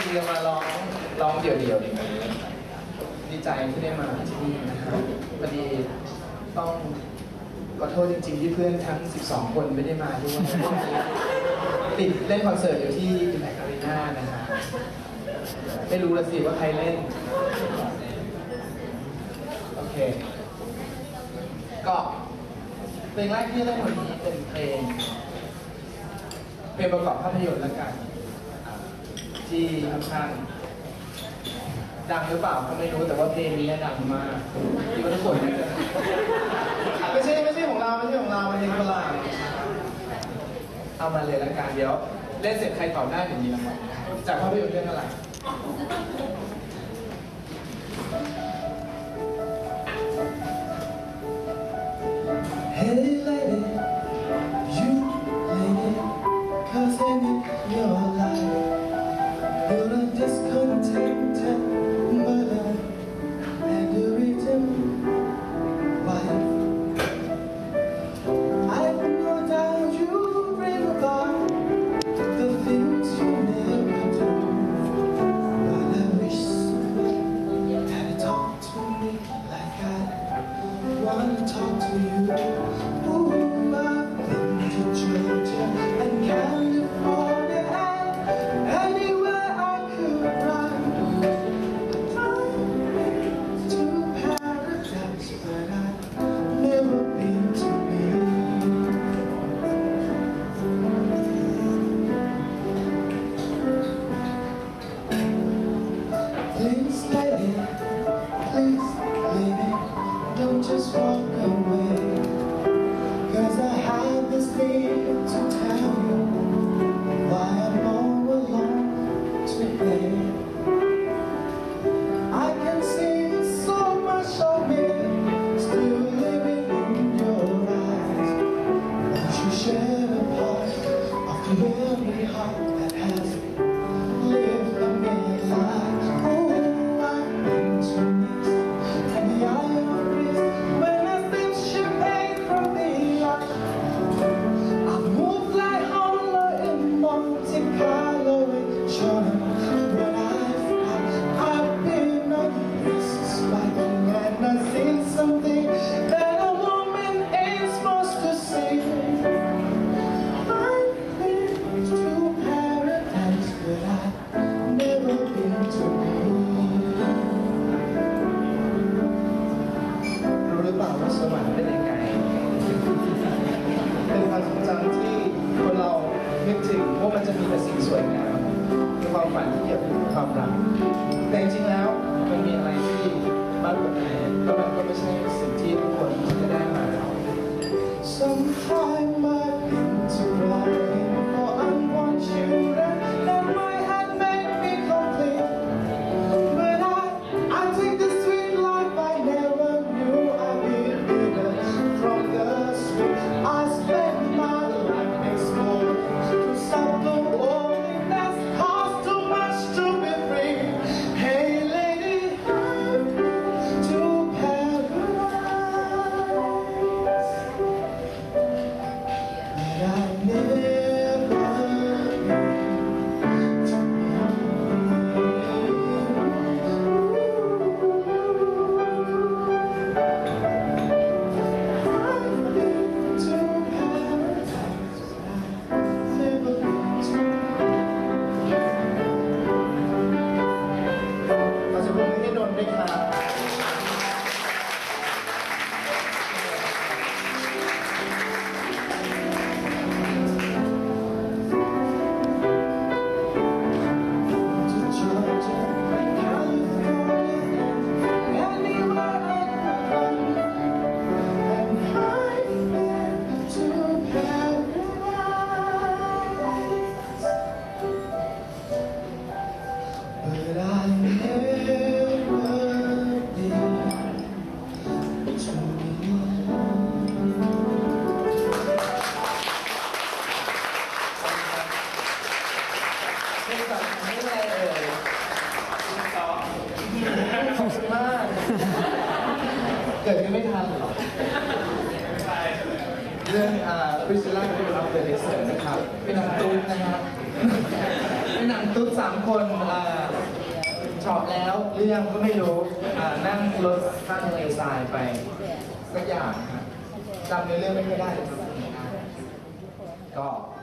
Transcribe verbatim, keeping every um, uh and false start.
ทีมาร้องร้องเดี่ยวๆอย่างนี้ดีใจที่ได้มาที่นี่นะครับพอดีต้องขอโทษจริงๆที่เพื่อนทั้งสิบสองคนไม่ได้มาด้วยติดเล่นคอนเสิร์ตอยู่ที่ Impact Arena นะฮะไม่รู้ละสิว่าใครเล่นโอเคก็เพลงแรกที่เล่นวันนี้เป็นเพลงเพลงประกอบภาพยนตร์ละกันที่ค่อนข้างดังหรือเปล่าก็ไม่รู้แต่ว่าเพลงนี้ดังมากที่ทุกคนไม่ใช่ไม่ใช่ของเราไม่ใช่ของเราเป็นเพลงฝรั่งเอามาเลยละกันเดี๋ยวเล่นเสร็จใครตอบได้อย่างนี้นะครับจากภาพยนตร์เรื่องอะไรHey lady, you lady, cause in your life you're a discontented mother and a written wife. I've no doubt you bring about the things you never do, but I wish somebody had talked to me like I want to talk to you.Ooh, I've been to Georgia and California and anywhere I could run. I've been to paradise, but I've never been to me. Please, lady, please, lady, don't just walk away.Cause I have this thing to tell you why I'm all alone today. I can see so much of me still living in your eyes. Won't you share a part of the very heart that has lived a million lives? Oh, I've been to Nice and the Isle of Greece when I think champagne from me.I've moved like Harlow in Monte Carlo in China, but I've, I've been on risks fighting and I've seen something that a woman ain't supposed to see. I've been to paradise, but I've never been to me. รู้หรือเปล่าว่าสวรรค์เป็นยังไงเป็นความทรงจำที่คนเรานึกถึงว่ามันจะมีแต่สิ่งสวยงามมีความฝันที่เกี่ยวกับความรักแต่จริงๆแล้วมันมีอะไรที่มากกว่านั้นแล้วมันก็ไม่ใช่สิ่งที่ทุกคนจะได้มา Sometimes I've been to Rome for unborn children that might have made me complete, but I I take the sweet life I never knew I'd be bigger from the sweet.I spend my life exploring to stop the loneliness, cost too much to be free. Hey lady, I've been to paradise, but I've never been to me.เกิดกันไม่ทันหรอกเรื่องอ่า Priscilla เป็นรับเดอะเดสเซอร์นะครับเป็นหนังตูนนะครับเป็นหนังตุ๊ดสามคนอ่าชอบแล้วเรื่องก็ไม่รู้อ่านั่งรถข้ามทะเลทรายไปสักอย่างครับจำในเรื่องไม่ค่อยได้จำไม่ได้ก็